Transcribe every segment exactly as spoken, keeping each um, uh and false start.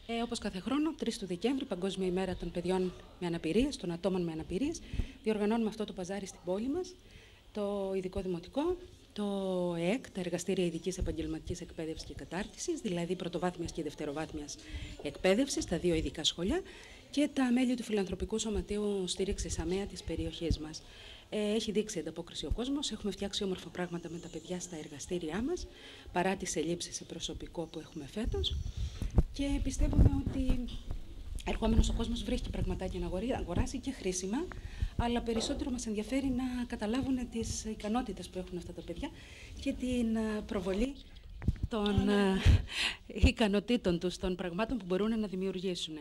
Ε, όπως κάθε χρόνο, τρεις του Δεκέμβρη, Παγκόσμια ημέρα των παιδιών με αναπηρίες, των ατόμων με αναπηρίες, διοργανώνουμε αυτό το παζάρι στην πόλη μας, το Ειδικό Δημοτικό, το ΕΕΚ, τα Εργαστήρια Ειδικής Επαγγελματικής Εκπαίδευσης και Κατάρτισης, δηλαδή πρωτοβάθμιας και δευτεροβάθμιας εκπαίδευσης, τα δύο ειδικά σχολεία, και τα μέλη του Φιλανθρωπικού Σωματείου Στήριξης ΑΜΕΑ της περιοχής μας. Ε, έχει δείξει ανταπόκριση ο κόσμος, έχουμε φτιάξει όμορφα πράγματα με τα παιδιά στα εργαστήριά μας, παρά τις ελλείψεις σε προσωπικό που έχουμε φέτος, και πιστεύουμε ότι ερχόμενος ο κόσμος βρίσκει πραγματάκια να αγοράσει και χρήσιμα, αλλά περισσότερο μας ενδιαφέρει να καταλάβουν τις ικανότητες που έχουν αυτά τα παιδιά και την προβολή των ικανοτήτων τους, των πραγμάτων που μπορούν να δημιουργήσουν.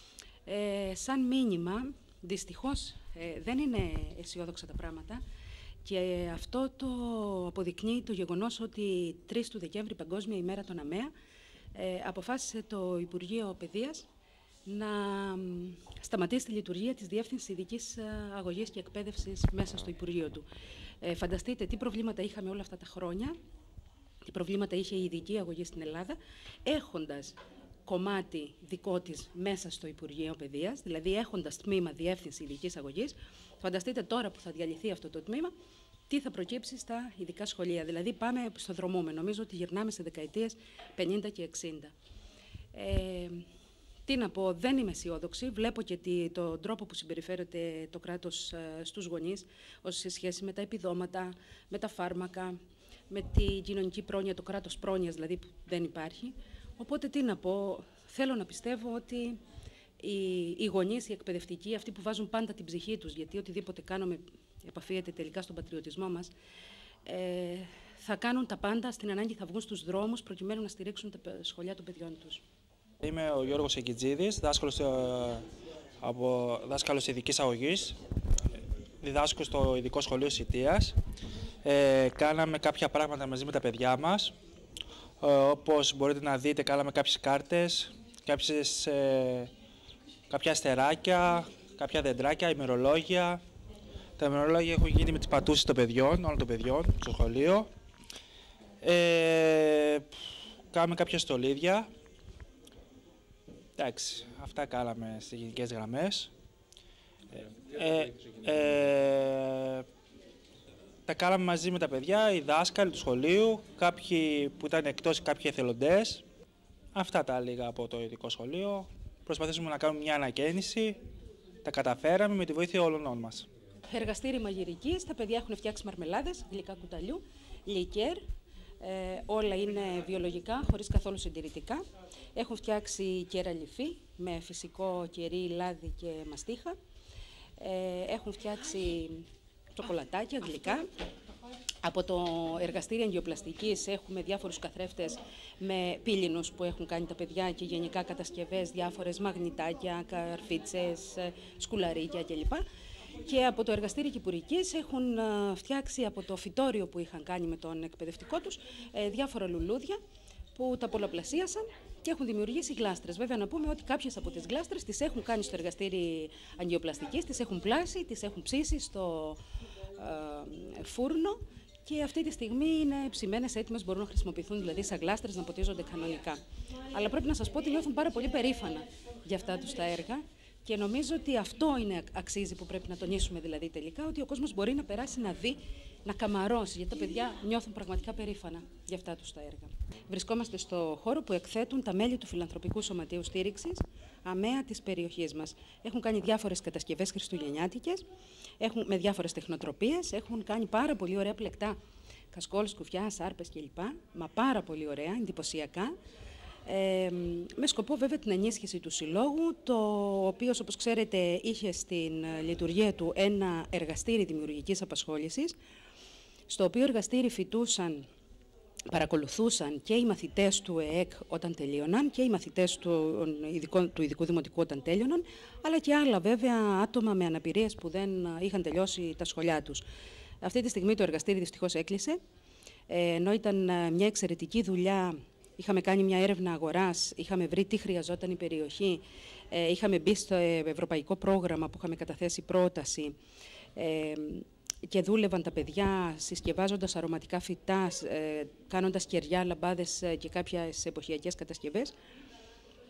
Ε, σαν μήνυμα, δυστυχώς ε, δεν είναι αισιόδοξα τα πράγματα, και αυτό το αποδεικνύει το γεγονός ότι τρεις του Δεκέμβρη, Παγκόσμια ημέρα των ΑΜΕΑ, ε, αποφάσισε το Υπουργείο Παιδείας να σταματήσει τη λειτουργία της Διεύθυνσης Ειδικής Αγωγής και Εκπαίδευσης μέσα στο Υπουργείο του. Ε, φανταστείτε τι προβλήματα είχαμε όλα αυτά τα χρόνια, τι προβλήματα είχε η ειδική αγωγή στην Ελλάδα, έχοντας κομμάτι δικό της μέσα στο Υπουργείο Παιδείας, δηλαδή έχοντας τμήμα Διεύθυνση Ειδικής Αγωγής. Φανταστείτε τώρα που θα διαλυθεί αυτό το τμήμα, τι θα προκύψει στα ειδικά σχολεία. Δηλαδή πάμε στο δρομούμε. Νομίζω ότι γυρνάμε σε δεκαετίες πενήντα και εξήντα. Ε, τι να πω, δεν είμαι αισιόδοξη. Βλέπω και τον τρόπο που συμπεριφέρεται το κράτος στους γονείς σε σχέση με τα επιδόματα, με τα φάρμακα, με την κοινωνική πρόνοια, το κράτος πρόνοιας δηλαδή που δεν υπάρχει. Οπότε τι να πω, θέλω να πιστεύω ότι οι, οι γονείς, οι εκπαιδευτικοί, αυτοί που βάζουν πάντα την ψυχή τους, γιατί οτιδήποτε κάνουμε επαφίεται τελικά στον πατριωτισμό μας, ε, θα κάνουν τα πάντα, στην ανάγκη θα βγουν στους δρόμους προκειμένου να στηρίξουν τα σχολεία των παιδιών τους. Είμαι ο Γιώργος Εκιτζίδης, δάσκαλος, από, δάσκαλος ειδικής αγωγής, διδάσκω στο ειδικό σχολείο Σιτίας. Ε, κάναμε κάποια πράγματα μαζί με τα παιδιά μας. Όπως μπορείτε να δείτε, κάναμε κάποιες κάρτες, κάποιες, ε, κάποια αστεράκια, κάποια δεντράκια, ημερολόγια. Τα ημερολόγια έχουν γίνει με τις πατούσες των παιδιών, όλων των παιδιών στο σχολείο. Ε, κάναμε κάποια στολίδια. Εντάξει, αυτά κάναμε στις γενικές γραμμές. Ε, ε, ε, Τα κάναμε μαζί με τα παιδιά, οι δάσκαλοι του σχολείου, κάποιοι που ήταν εκτός, κάποιοι εθελοντές. Αυτά τα λίγα από το ειδικό σχολείο. Προσπαθήσαμε να κάνουμε μια ανακαίνιση. Τα καταφέραμε με τη βοήθεια όλων μας. Εργαστήρι μαγειρικής, τα παιδιά έχουν φτιάξει μαρμελάδες, γλυκά κουταλιού, λικέρ. Ε, όλα είναι βιολογικά, χωρίς καθόλου συντηρητικά. Έχουν φτιάξει κεραλιφή με φυσικό κερί, λάδι και μαστίχα. Ε, έχουν φτιάξει τσοκολατάκια, γλυκά. Από το εργαστήριο αγγειοπλαστικής έχουμε διάφορους καθρέφτες με πύληνους που έχουν κάνει τα παιδιά και γενικά κατασκευές, διάφορες μαγνητάκια, καρφίτσες, σκουλαρίκια κλπ. Και από το εργαστήριο κυπουρικής έχουν φτιάξει από το φυτόριο που είχαν κάνει με τον εκπαιδευτικό τους διάφορα λουλούδια που τα πολλαπλασίασαν και έχουν δημιουργήσει γλάστρες. Βέβαια, να πούμε ότι κάποιες από τις γλάστρες τις έχουν κάνει στο εργαστήρι αγγειοπλαστικής, τις έχουν πλάσει, τις έχουν ψήσει στο ε, φούρνο και αυτή τη στιγμή είναι ψημένες, έτοιμες, μπορούν να χρησιμοποιηθούν δηλαδή σαν γλάστρες, να ποτίζονται κανονικά. Αλλά πρέπει να σας πω ότι νιώθουν πάρα πολύ περήφανα για αυτά τους τα έργα. Και νομίζω ότι αυτό είναι αξίζει που πρέπει να τονίσουμε δηλαδή τελικά, ότι ο κόσμος μπορεί να περάσει να δει, να καμαρώσει, γιατί τα παιδιά νιώθουν πραγματικά περήφανα για αυτά τους τα έργα. Βρισκόμαστε στο χώρο που εκθέτουν τα μέλη του Φιλανθρωπικού Σωματείου Στήριξης ΑΜΕΑ της περιοχής μας. Έχουν κάνει διάφορες κατασκευές χριστουγεννιάτικες, έχουν, με διάφορες τεχνοτροπίες, έχουν κάνει πάρα πολύ ωραία πλεκτά, κασκόλ, σκουφιά, σάρπες κλπ. Μα πάρα πολύ ωραία, εντυπωσιακά. Ε, με σκοπό βέβαια την ενίσχυση του συλλόγου, το οποίο όπως ξέρετε είχε στην λειτουργία του ένα εργαστήρι δημιουργικής απασχόλησης, στο οποίο εργαστήρι φοιτούσαν, παρακολουθούσαν και οι μαθητές του ΕΕΚ όταν τελείωναν και οι μαθητές του ειδικού, του ειδικού δημοτικού όταν τέλειωναν, αλλά και άλλα βέβαια άτομα με αναπηρίες που δεν είχαν τελειώσει τα σχολιά τους. Αυτή τη στιγμή το εργαστήρι δυστυχώς έκλεισε, ενώ ήταν μια εξαιρετική δουλειά. Είχαμε κάνει μια έρευνα αγοράς, είχαμε βρει τι χρειαζόταν η περιοχή, ε, είχαμε μπει στο ευρωπαϊκό πρόγραμμα που είχαμε καταθέσει πρόταση ε, και δούλευαν τα παιδιά συσκευάζοντας αρωματικά φυτά, ε, κάνοντας κεριά, λαμπάδες και κάποιες εποχιακές κατασκευές.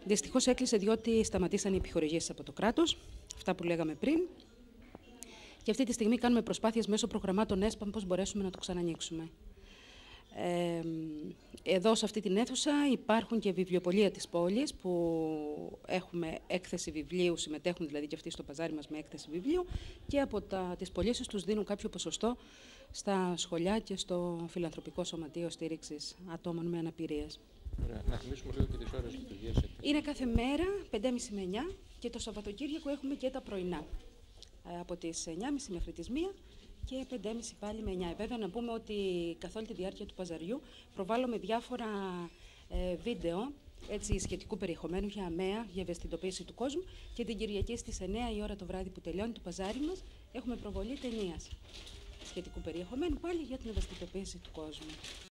Δυστυχώς έκλεισε διότι σταματήσαν οι επιχορηγήσεις από το κράτος, αυτά που λέγαμε πριν. Και αυτή τη στιγμή κάνουμε προσπάθειες μέσω προγραμμάτων ΕΣΠΑΜ πώς μπορέσουμε να το ξανανοίξουμε. Ε, εδώ σε αυτή την αίθουσα υπάρχουν και βιβλιοπωλεία της πόλης που έχουμε έκθεση βιβλίου, συμμετέχουν δηλαδή και αυτοί στο παζάρι μας με έκθεση βιβλίου και από τα, τις πωλήσεις τους δίνουν κάποιο ποσοστό στα σχολιά και στο φιλανθρωπικό σωματείο στήριξης ατόμων με αναπηρίες. Ωραία. Να θυμίσουμε λίγο και τις ώρες λειτουργίας. Είναι κάθε μέρα πέντε και μισή με εννιά και το Σαββατοκύριακο έχουμε και τα πρωινά. Από τις εννιά και μισή μέχρι τις μία και πέντε και μισή πάλι με εννιά. Βέβαια να πούμε ότι καθ' όλη τη διάρκεια του παζαριού προβάλλουμε διάφορα ε, βίντεο έτσι, σχετικού περιεχομένου για αμαία, για ευαισθητοποίηση του κόσμου και την Κυριακή στις εννιά η ώρα το βράδυ που τελειώνει το παζάρι μας έχουμε προβολή ταινίας σχετικού περιεχομένου πάλι για την ευαισθητοποίηση του κόσμου.